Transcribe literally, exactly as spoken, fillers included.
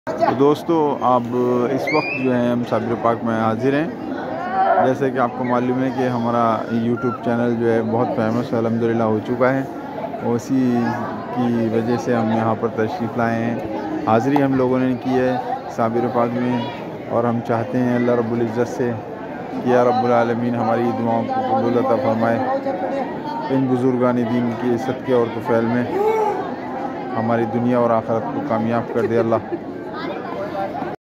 तो दोस्तों अब इस वक्त जो है हम साबिर पार्क में हाजिर हैं। जैसे कि आपको मालूम है कि हमारा यूट्यूब चैनल जो है बहुत फेमस अल्हम्दुलिल्लाह हो चुका है। उसी की वजह से हम यहाँ पर तशरीफ़ लाए हैं। हाज़िरी हम लोगों ने की है साबिर पार्क में, और हम चाहते हैं अल्लाह रब्बुल इज़्ज़त से कि या रब्बुल आलमीन हमारी दुआओं को कबूल अता फ़रमाए। इन बुज़ुर्गान दीन के सदक़े और तुफ़ैल में हमारी दुनिया और आखिरत को कामयाब कर दे अल्लाह।